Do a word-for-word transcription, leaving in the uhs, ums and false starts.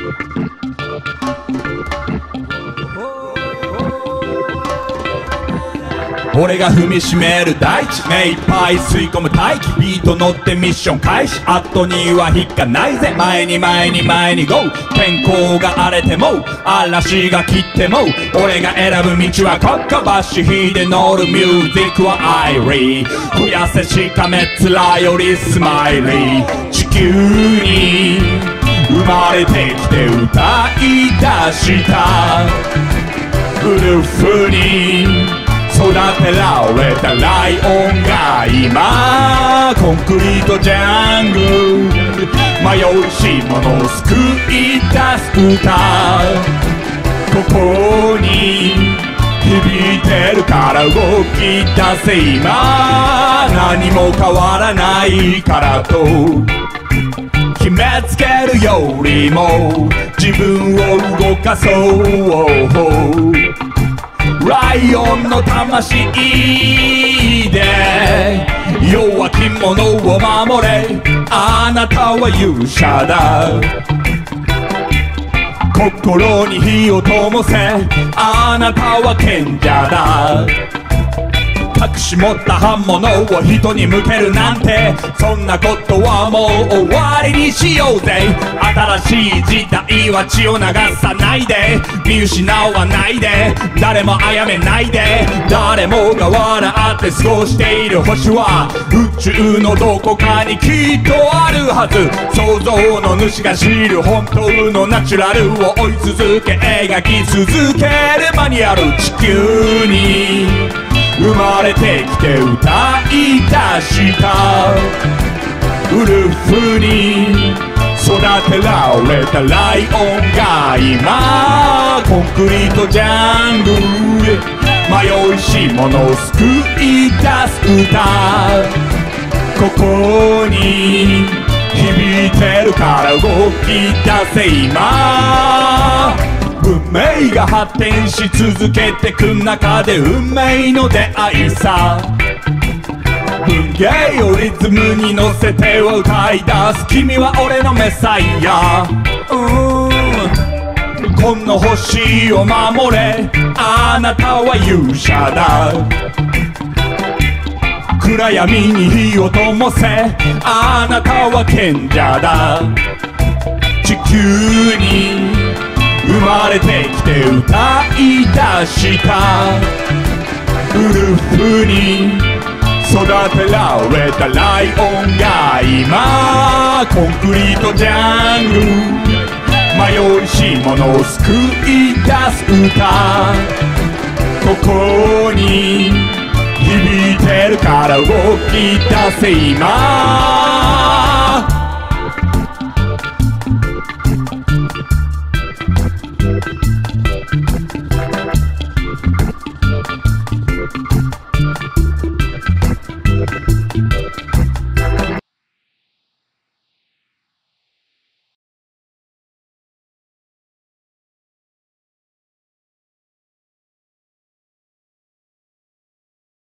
俺が踏みしめる大地目いっぱい吸い込む大気ビート乗ってミッション開始後には引っかないぜ前に前に前に GO 天候が荒れても嵐が来ても俺が選ぶ道はここばし火で乗るミュージックはアイリー増やせしかめつらよりスマイリー地球に生まれてきて歌い出したウルフに育てられたライオンが今コンクリートジャングル迷うし者を救い出す歌ここに響いてるから動き出せ今何も変わらないからと決めつけるよりも自分を動かそうライオンの魂で弱き者を守れあなたは勇者だ心に火を灯せあなたは賢者だ隠し持った刃物を人に向けるなんてそんなことはもう終わりにしようぜ新しい時代は血を流さないで見失わないで誰も殺めないで誰もが笑って過ごしている星は宇宙のどこかにきっとあるはず想像の主が知る本当のナチュラルを追い続け描き続ける間にある地球に生まれてきて歌い出したウルフに育てられたライオンが今コンクリートジャングル迷いし者を救い出す歌ここに響いてるから動き出せ今文明が発展し続けてく中で運命の出会いさ文芸をリズムに乗せては歌い出す君は俺のメサイアうーんこの星を守れあなたは勇者だ暗闇に火を灯せあなたは賢者だ地球に生まれてきて歌い出したウルフに育てられたライオンが今コンクリートジャングル迷いし者を救い出す歌ここに響いてるから動き出せ今